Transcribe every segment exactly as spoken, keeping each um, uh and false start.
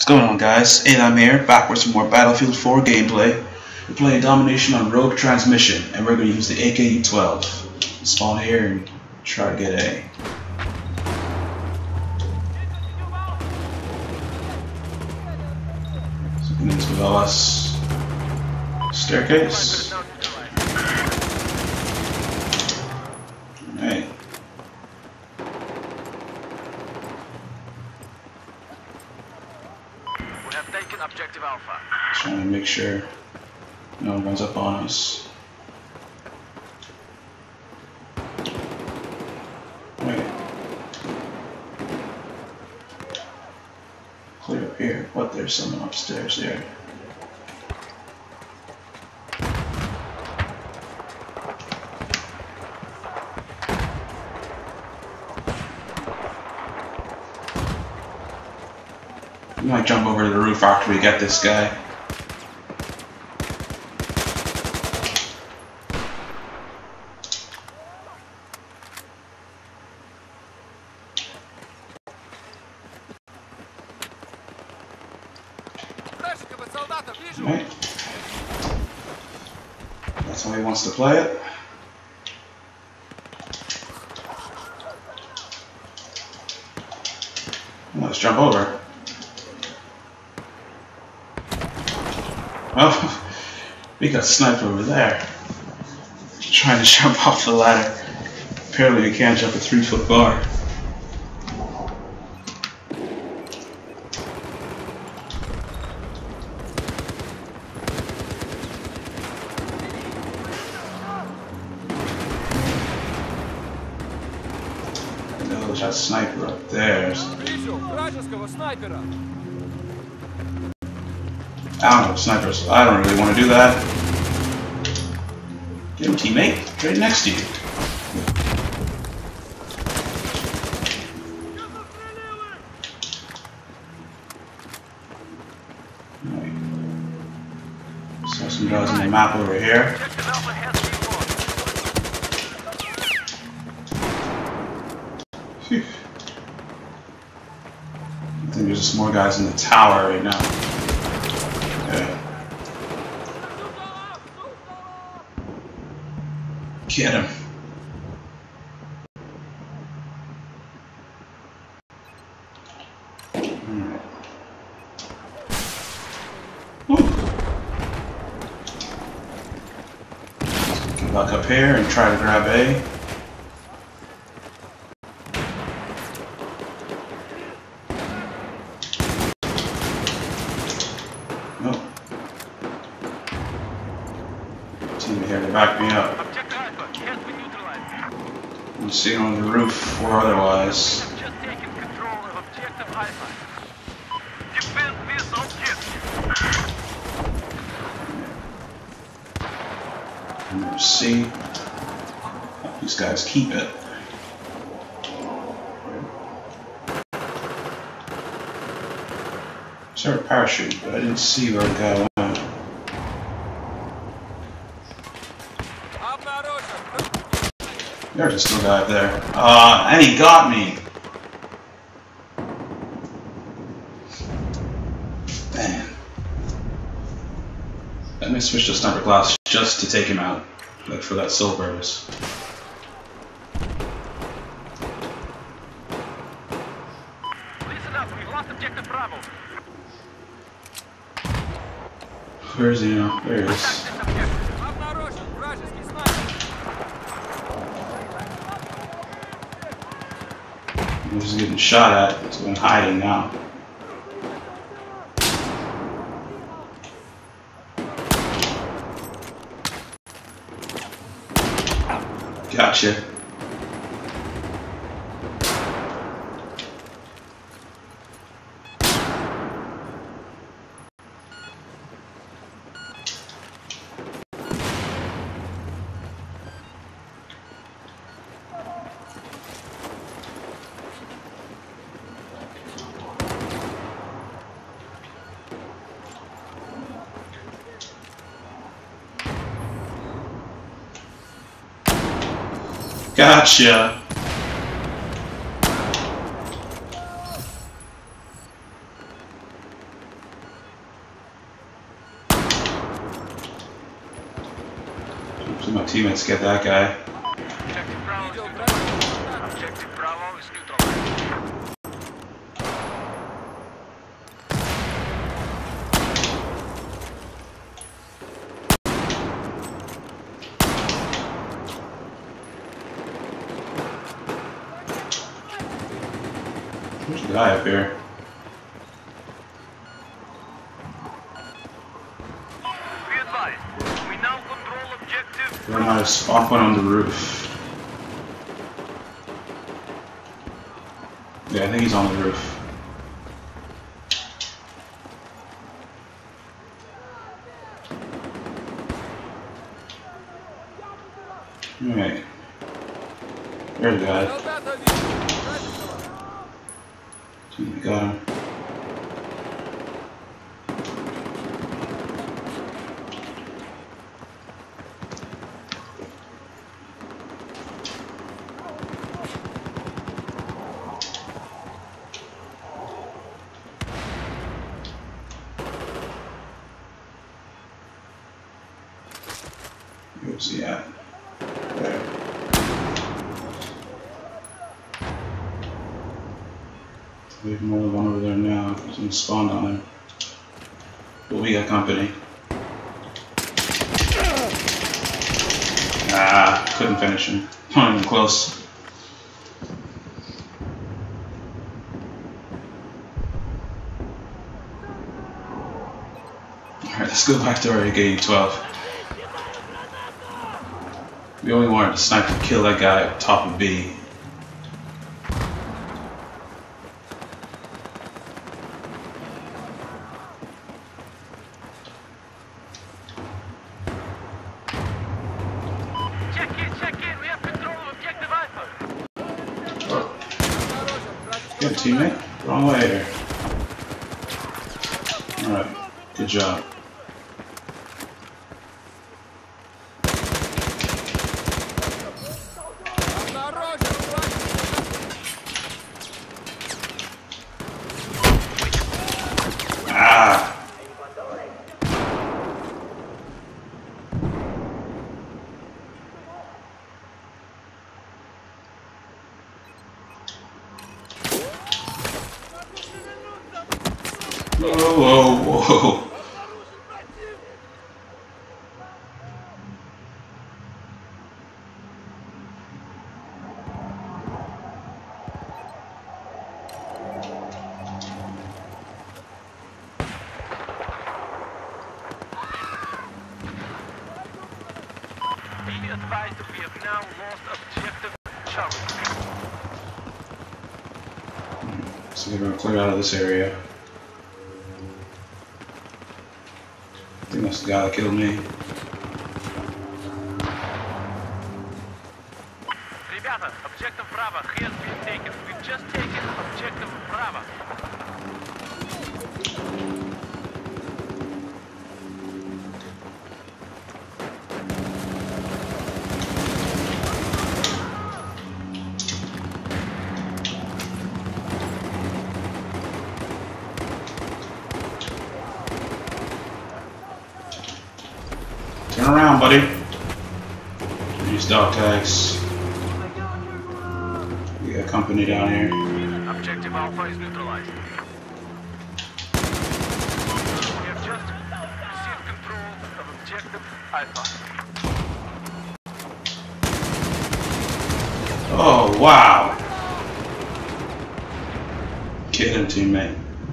going on, guys? And I'm here, back with some more Battlefield four gameplay. We're playing Domination on Rogue Transmission, and we're going to use the A K U twelve. Spawn here and try to get A. So we can use below us. Staircase. Alright. Objective Alpha. Trying to make sure no one runs up on us. Wait. Clear up here. What? There's someone upstairs there. We might jump over to the roof after we get this guy. Right. That's how he wants to play it. Let's jump over. Well, we got sniped over there. Trying to jump off the ladder. Apparently we can't jump a three foot bar. Oh, there's that sniper up there. I don't know, snipers. I don't really want to do that. Get him, teammate. Right next to you. Right. So some guys on the map over here. Phew. I think there's just more guys in the tower right now. Okay. Get him. Alright. Get back up here and try to grab A. Here to back me up. I'm seeing on the roof or otherwise. Just taking control of objective Alpha. Defend this objective. And see. Hope these guys keep it. I saw a parachute, but I didn't see where the guy went. There's still a guy up there. Ah, uh, and he got me! Man. Let me switch to sniper class just to take him out. Like for that sole purpose. Listen up, we've lost objective Bravo. Where is he now? There he is. I'm just getting shot at, so I'm hiding now. Gotcha. Gotcha. My teammates get that guy. Objective Bravo is neutralized. Objective Bravo is neutralized. There's a guy up here. Be advised, we now control objective. We're not a spawn point on the roof. Yeah, I think he's on the roof. Alright. There's the guy. We got him. Where's he at? There. We have more than one over there now. There's one spawned on him. But we got company. Ah, couldn't finish him. Not even close. Alright, let's go back to our A K twelve. We only wanted to snipe and kill that guy up top of B. Check in, check in. We have control of objective Alpha. Oh. Good teammate. Wrong way here. Alright, good job. Ah! Whoa, whoa, whoa. Be advised that we have now lost objective Charlie. So we're gonna clear out of this area. I think that's the guy that killed me. Ребята, objective Bravo has been taken. We've just taken objective Bravo. Turn around, buddy. Use dog tags. We got company down here. Objective Alpha is neutralized. We have just received control of objective Alpha. Oh, wow. Get him, teammate.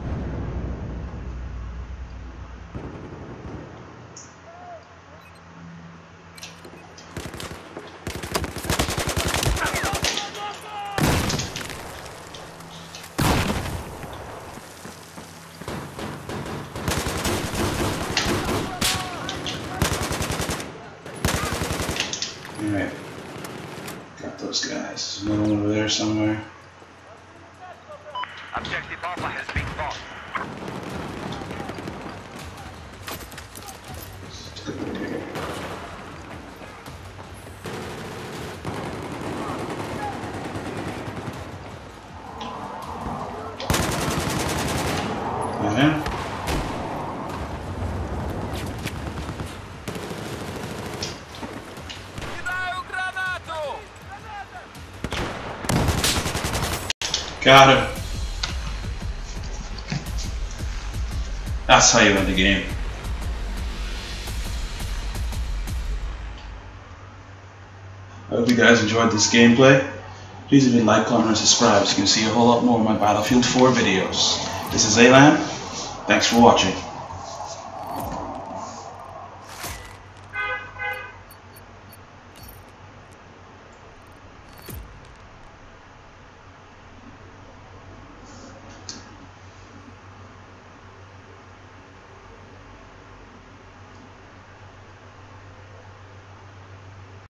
Alright. Got those guys. There's another one over there somewhere. Objective Alpha has been lost. Let's go over here. Got him. Got him. That's how you win the game. I hope you guys enjoyed this gameplay. Please leave a like, comment, and subscribe so you can see a whole lot more of my Battlefield four videos. This is Alan. Thanks for watching.